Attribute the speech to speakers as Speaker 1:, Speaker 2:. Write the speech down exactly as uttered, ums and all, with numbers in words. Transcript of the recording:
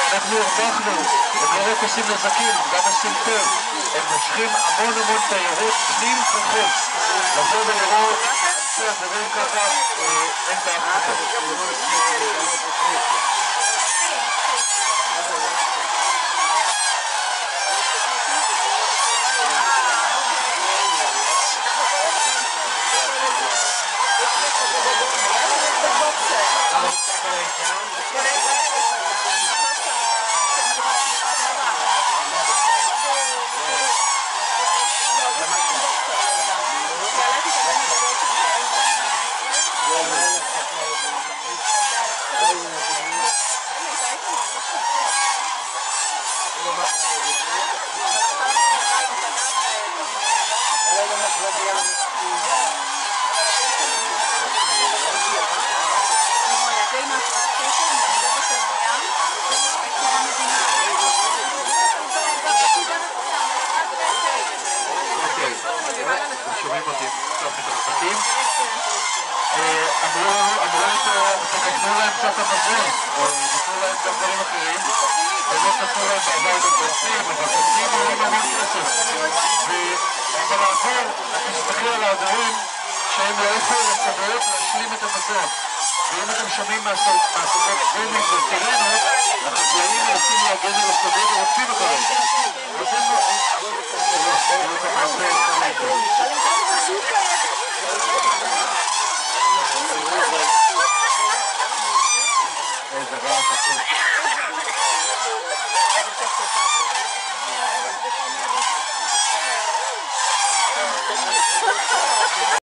Speaker 1: אנחנו הרווחנו, הם לא רק עושים נזקים, הם גם עושים טוב. הם מושכים המון המון תיירות פנים וחוץ. לבוא ולראות, אלפי אזורים ככה, אין באף אחד. שומעים אותי, קצת מתרחקים. אמרו להם קצת המזון, או נתנו להם גם דברים אחרים. באמת נתנו להם בעבר גם ברסים, אבל ברסים עולים המון כסף. אבל לעבור, אתם תסתכלו על העדרים שהם לאיפה לשדות להשלים את המזון. ואם אתם שומעים מהסודות בומים וסירנות, החקלאים מנסים להגן על השדות ורודפים אחריהם. אז הם לא...